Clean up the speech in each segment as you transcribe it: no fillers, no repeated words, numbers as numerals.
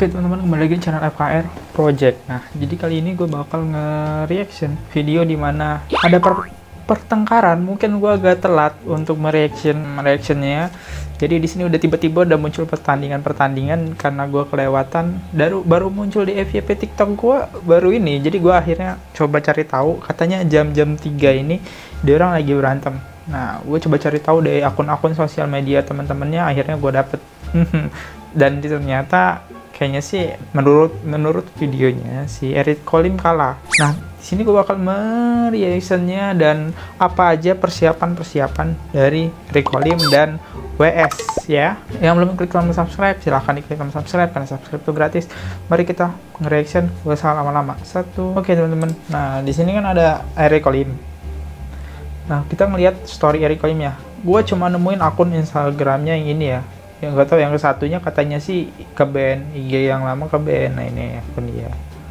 Oke teman-teman, kembali lagi di channel FKR Project. Nah, jadi kali ini gue bakal nge-reaction video dimana ada pertengkaran. Mungkin gue agak telat untuk mereactionnya. Jadi di sini udah tiba-tiba udah muncul pertandingan karena gue kelewatan. Baru muncul di FYP TikTok gue baru ini. Jadi gue akhirnya coba cari tahu. Katanya jam-jam 3 ini dia orang lagi berantem. Nah, gue coba cari tahu dari akun-akun sosial media teman-temannya. Akhirnya gue dapet. Dan ternyata kayaknya sih menurut videonya si Eric Colim kalah. Nah, di sini gue bakal mereactionnya dan apa aja persiapan dari Eric Colim dan WS ya. Yang belum klik tombol subscribe silahkan diklik tombol subscribe karena subscribe itu gratis. Mari kita nge-reaction, gak usah lama-lama. Oke teman-teman. Nah, di sini kan ada Eric Colim. Nah, kita ngelihat story Eric Colim ya. Gue cuma nemuin akun Instagramnya yang ini ya. Yang gak tahu yang satunya katanya sih ke band, IG yang lama ke band. Nah, ini akun dia.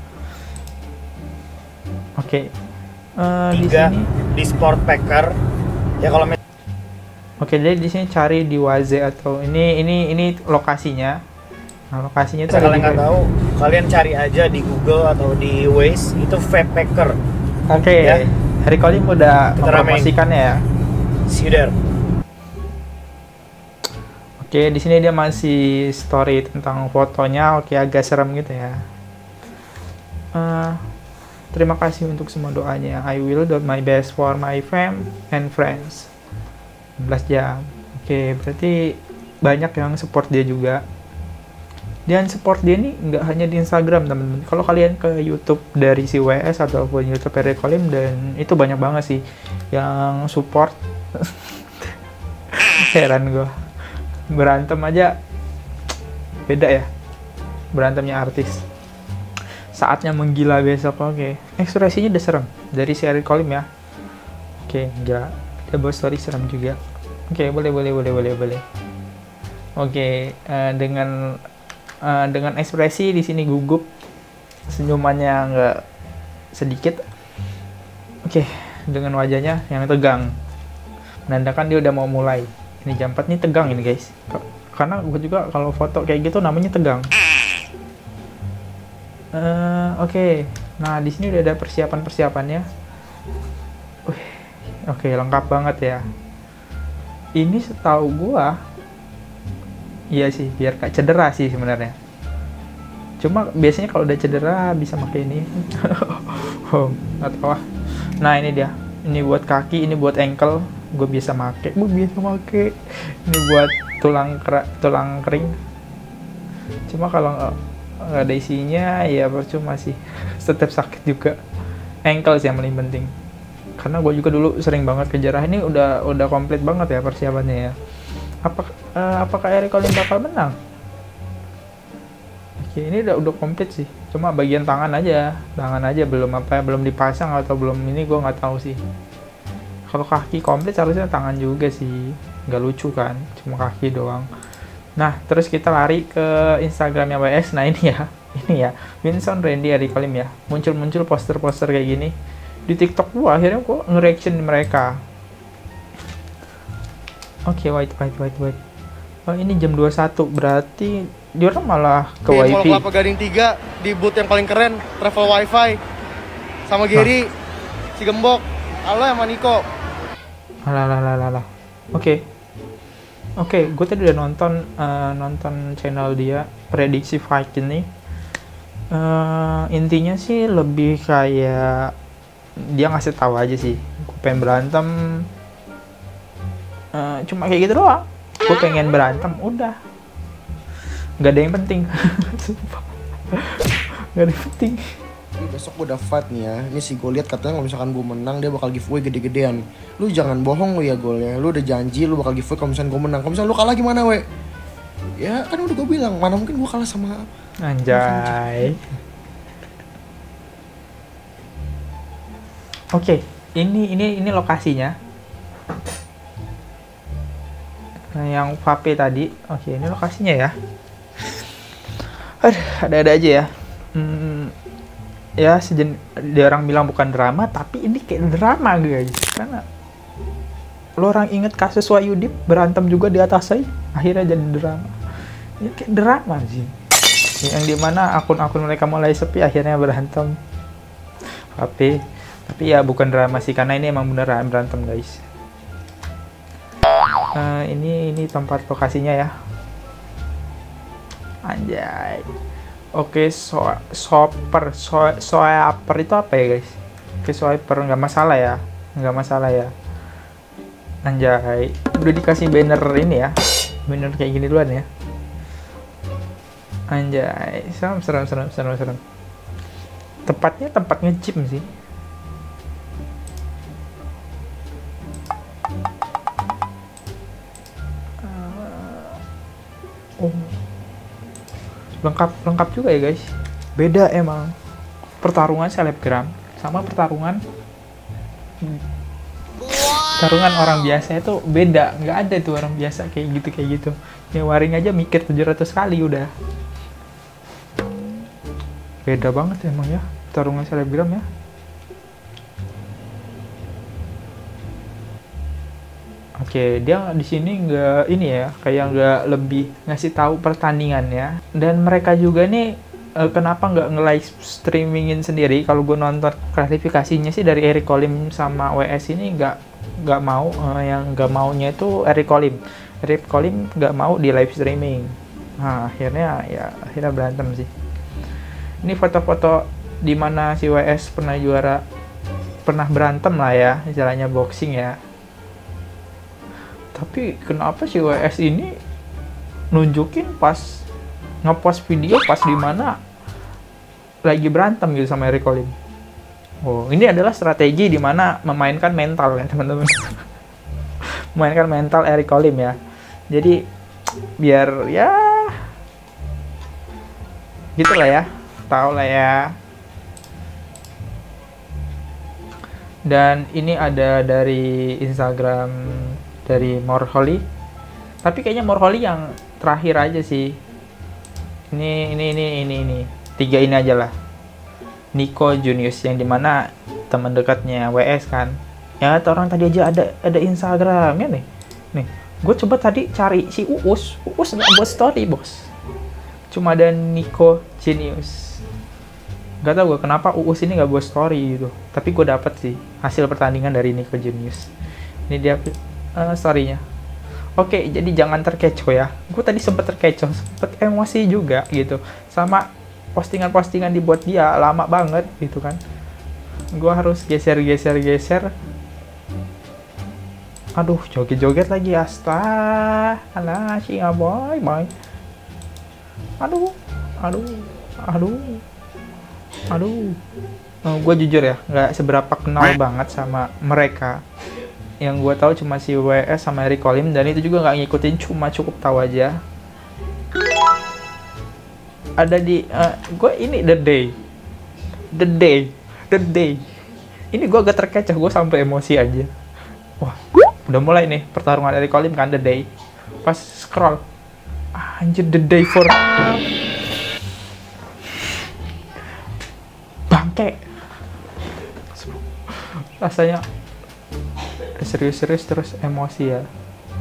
Oke. Di sini di Sport Packer ya kalau Oke, jadi di sini cari di Waze atau ini lokasinya. Nah, lokasinya itu kalian nggak tahu, kalian cari aja di Google atau di Waze itu Vape Packer. Oke. Ya. Harry Colim udah mempromosikannya ya. See you there. Oke, di sini dia masih story tentang fotonya. Oke, agak serem gitu ya. Terima kasih untuk semua doanya. I will do my best for my fam and friends. 11 jam. Oke, berarti banyak yang support dia juga. Dan support dia ini nggak hanya di Instagram, teman-teman. Kalau kalian ke YouTube dari si WS ataupun YouTube Eric Colim, dan itu banyak banget sih yang support. Heran gue. Berantem aja beda ya, berantemnya artis. Saatnya menggila besok. Oke, ekspresinya udah serem dari si Eric Colim ya. Oke, enggak, dia buat story serem juga. Oke, boleh. Oke, dengan ekspresi di sini gugup, senyumannya nggak sedikit. Oke, dengan wajahnya yang tegang menandakan dia udah mau mulai. Ini jam 4 nih tegang ini guys, karena gue juga kalau foto kayak gitu namanya tegang. Oke. Nah, di sini udah ada persiapannya. Oke, lengkap banget ya. Ini setahu gua, iya sih, biar gak cedera sih sebenarnya. Cuma biasanya kalau udah cedera bisa pakai ini. Atau nah, ini dia. Ini buat kaki, ini buat ankle. Gue biasa make. Ini buat tulang kering. Cuma kalau nggak ada isinya ya percuma sih. Tetap sakit juga. Ankle sih yang paling penting. Karena gue juga dulu sering banget ke jarah. Ini udah komplit banget ya persiapannya ya. Apakah Eric Colim bakal menang? Oke, ini udah komplit sih. Cuma bagian tangan aja belum dipasang atau belum ini, gue nggak tahu sih. Kalau kaki komplit harusnya tangan juga sih, nggak lucu kan, cuma kaki doang. Nah, terus kita lari ke Instagramnya WS. Nah, ini ya Vincent Randy Eric Colim ya, muncul poster-poster kayak gini di TikTok gua. Akhirnya gua nge-reaction mereka. Oke, wait. Oh, ini jam 21, berarti dia orang malah ke Mall WiFi. Kelapa Gading 3 di booth yang paling keren, Travel Wifi sama Gary, si Gembok, halo sama Niko. Alah. Oke, gue tadi udah nonton channel dia, prediksi fight ini. Intinya sih lebih kayak dia ngasih tahu aja sih, gue pengen berantem. Cuma kayak gitu doang. Gue pengen berantem, udah. Gak ada yang penting. Gak ada yang penting. Besok gue udah fight nih ya. Ini sih gue lihat katanya kalau misalkan gue menang dia bakal giveaway gede-gedean. Lu jangan bohong lu ya golnya. Lu udah janji lu bakal giveaway kalau misalkan gue menang. Kalau misalkan lu kalah gimana we? Ya kan udah gue bilang, mana mungkin gue kalah sama Anjay. Oke, ini lokasinya. Nah, yang vape tadi. Oke, ini lokasinya ya. Ada aja ya. Ya, dia orang bilang bukan drama, tapi ini kayak drama guys. Karena lo orang inget kasus Wahyudip berantem juga di atas saya, akhirnya jadi drama. Ya kayak drama sih. yang dimana akun-akun mereka mulai sepi, akhirnya berantem. Tapi ya bukan drama sih, karena ini emang beneran berantem guys. Ini tempat lokasinya ya. Anjay. Oke, swiper itu apa ya guys? Oke, swiper nggak masalah ya, nggak masalah ya. Anjay, udah dikasih banner ini ya, banner kayak gini duluan ya. Anjay, serem. Tempatnya tempat nge-gym sih. Oh, lengkap juga ya guys. Beda emang pertarungan selebgram sama pertarungan orang biasa itu beda. Nggak ada tuh orang biasa kayak gitu. Ya Waring aja mikir 700 kali udah. Beda banget emang ya pertarungan selebgram ya. Oke, dia di sini nggak ini ya, kayak nggak lebih ngasih tahu pertandingannya. Dan mereka juga nih kenapa nggak nge-live streamingin sendiri? Kalau gue nonton klarifikasinya sih dari Eric Colim sama WS ini nggak mau, yang nggak maunya itu Eric Colim nggak mau di live streaming. Nah akhirnya berantem sih. Ini foto-foto di mana si WS pernah berantem lah ya, istilahnya boxing ya. Tapi kenapa si WS ini nunjukin pas ngepost video pas dimana lagi berantem gitu sama Eric Colim? Oh, ini adalah strategi dimana memainkan mental ya teman-teman. Memainkan mental Eric Colim ya. Jadi biar ya gitu lah ya, tahu lah ya. Dan ini ada dari Instagram dari Morholly, tapi kayaknya Morholly yang terakhir aja sih. Ini 3 ini aja lah. Nico Junius yang dimana teman dekatnya WS kan. Ya orang tadi aja ada Instagramnya nih. Gue coba tadi cari si Uus nggak buat story bos. Cuma ada Nico Junius. Gak tau gue kenapa Uus ini nggak buat story gitu. Tapi gue dapet sih hasil pertandingan dari Nico Junius. Ini dia story-nya. Oke, jadi jangan terkecoh ya. Gue tadi sempet terkecoh, sempet emosi juga gitu. Sama postingan-postingan dibuat dia lama banget gitu kan. Gue harus geser. Aduh, joget-joget lagi. Alah, si boy. Aduh. Gue jujur ya, nggak seberapa kenal banget sama mereka. Yang gue tahu cuma si WS sama Eric Colim, dan itu juga nggak ngikutin, cuma cukup tahu aja. Ada di gue ini the day. Ini gue agak terkecoh, gue sampai emosi aja. Wah, udah mulai nih pertarungan Eric Colim kan, the day. Pas scroll, anjir, the day for bangke. Rasanya serius terus emosi ya.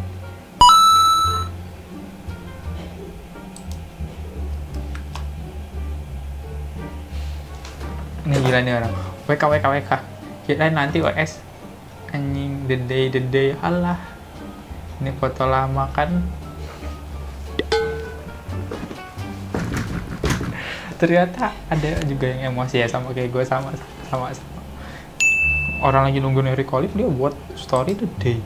Ini gila nih orang. WK. Kirain nanti OS. Anjing, the day. Alah. Ini foto lama kan. Ternyata ada juga yang emosi ya, sama kayak gue, sama. Orang lagi nungguin Eric Colim, dia buat story the day.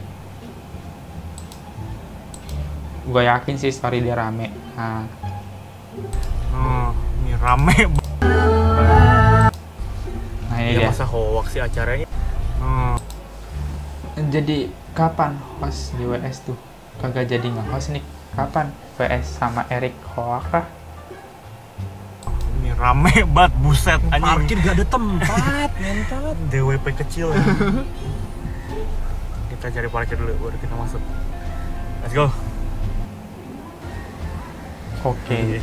Gue yakin sih story dia rame. Nah. Ini rame. Nah ini dia. Masa hoax sih acaranya. Jadi kapan host di WS tuh? Kagak jadi nge-host nih. Kapan WS sama Eric hoax kah? Ini rame banget, buset anjing. Parkir gak ada tempat, mentat. DWP kecil. Kita cari parkir dulu baru kita masuk. Let's go. Oke.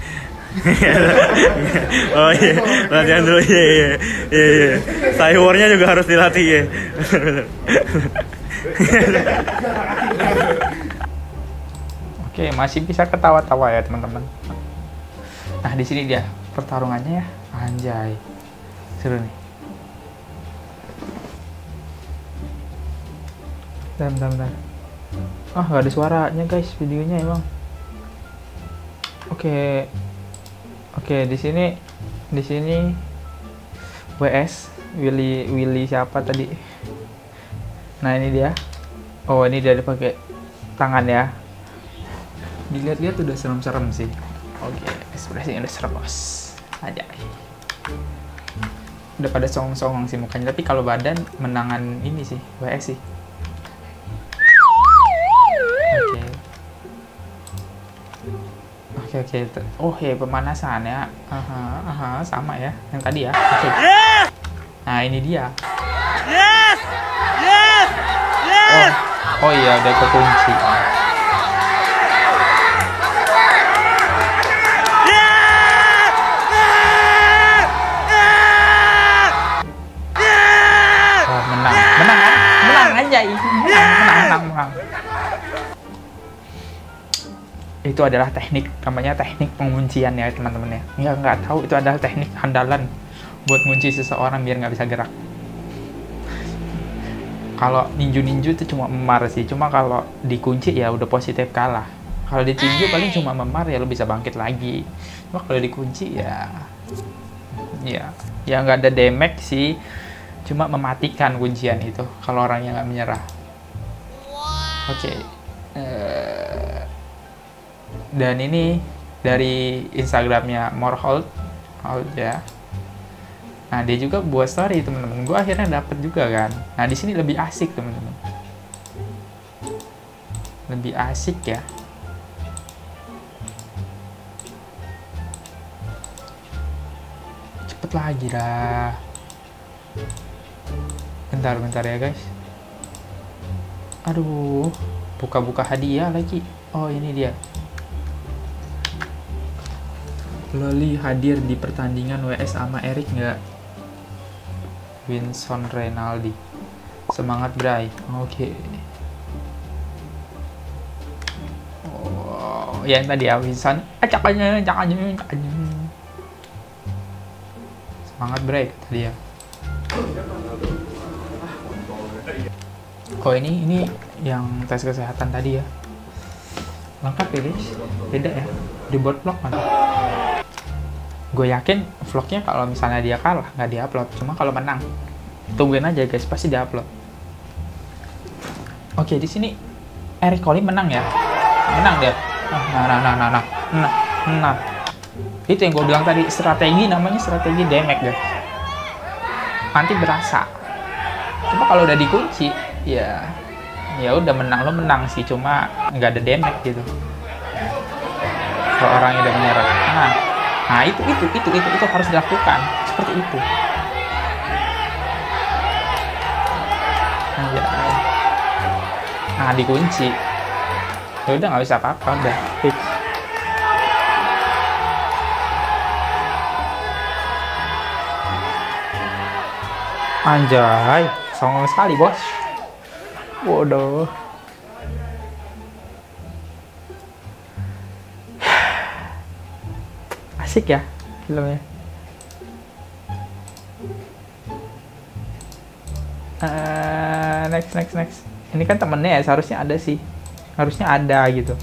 Oh iya, latihan dulu. Iya. Cybernya juga harus dilatih ya. Oke, masih bisa ketawa-tawa ya teman-teman. Nah, di sini dia pertarungannya ya. Anjay. Seru nih. Bentar. Ah, nggak ada suaranya guys videonya emang. Oke, di sini WS Willy siapa tadi? Nah, ini dia. Oh, ini dia pakai tangan ya. Dilihat-lihat udah serem-serem sih. Oke, ekspresinya udah serem bos. Aja. Udah pada songong-songong sih mukanya, tapi kalau badan menangan ini sih WS sih. Oke. Oh, pemanasan ya. Sama ya yang tadi ya. Oke. Nah, ini dia. Oh iya, udah kekunci. Oh, menang aja. Menang. Itu adalah teknik, namanya teknik penguncian ya teman-teman ya. Nggak tahu itu adalah teknik andalan buat ngunci seseorang biar nggak bisa gerak. Kalau ninju itu cuma memar sih, cuma kalau dikunci ya udah positif kalah. Kalau ditinju paling cuma memar ya lo bisa bangkit lagi. Cuma kalau dikunci ya nggak ada damage sih, cuma mematikan kuncian itu kalau orangnya nggak menyerah. Oke. Dan ini dari Instagramnya Morehold ya. Nah, dia juga buat story teman-teman. Gue akhirnya dapet juga kan. Nah, di sini lebih asik teman-teman. Lebih asik ya. Cepet lagi dah. Bentar ya guys. Aduh, buka-buka hadiah lagi. Oh, ini dia. Loli hadir di pertandingan WS sama Erik nggak? Winson Renaldi. Semangat Bray. Oke. Oh, yang tadi ya Winson. Jangan. Semangat Bray tadi ya. Oh, ini yang tes kesehatan tadi ya. Lengkap ya guys. Beda ya. Dibuat vlog mana? Gue yakin vlognya kalau misalnya dia kalah nggak diupload, cuma kalau menang tungguin aja guys, pasti diupload. Oke, di sini Eric Colli menang ya, menang dia. Nah, itu yang gue bilang tadi, strategi, namanya strategi damage guys. Nanti berasa. Cuma kalau udah dikunci ya udah menang, lo menang sih, cuma nggak ada damage gitu kalau orangnya udah menyerah. Nah, itu harus dilakukan seperti itu. Nah, dikunci. Ya udah nggak bisa apa-apa, udah fix. Anjay, songong sekali bos. Waduh. Asik ya filmnya. Next. Ini kan temennya ya, seharusnya ada sih. Harusnya ada gitu.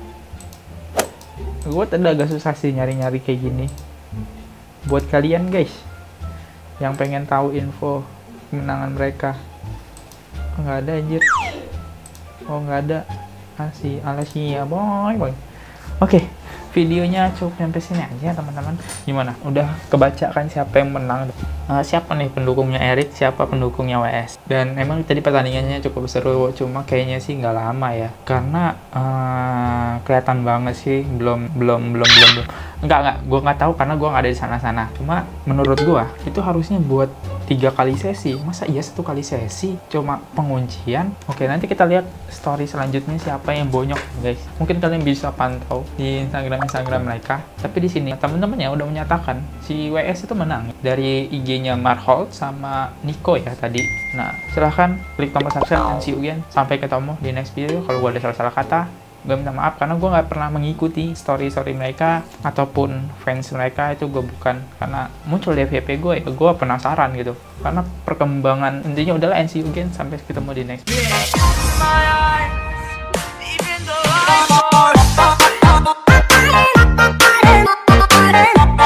Gue tadi agak susah sih nyari-nyari kayak gini. Buat kalian guys yang pengen tahu info kemenangan mereka. Oh, nggak ada anjir. Oh, nggak ada. Alasia boy. Oke. Videonya cukup sampai sini aja teman-teman. Gimana? Udah kebaca kan siapa yang menang? Siapa nih pendukungnya Erik? Siapa pendukungnya WS? Dan emang tadi pertandingannya cukup seru, cuma kayaknya sih nggak lama ya, karena kelihatan banget sih belum. Enggak, gue nggak tahu karena gue nggak ada di sana. Cuma menurut gue itu harusnya buat 3 kali sesi. Masa iya 1 kali sesi cuma penguncian? Oke, nanti kita lihat story selanjutnya siapa yang bonyok guys. Mungkin kalian bisa pantau di Instagram mereka. Tapi di sini teman-teman ya udah menyatakan si WS itu menang dari IG-nya Morehold sama Nico ya tadi. Nah, silahkan klik tombol subscribe dan see you again. Sampai ketemu di next video. Kalau gue ada salah-salah kata, gue minta maaf karena gue nggak pernah mengikuti story mereka ataupun fans mereka, itu gue bukan, karena muncul di FYP gue ya gue penasaran gitu, karena perkembangan intinya udahlah NC again, sampai ketemu di next.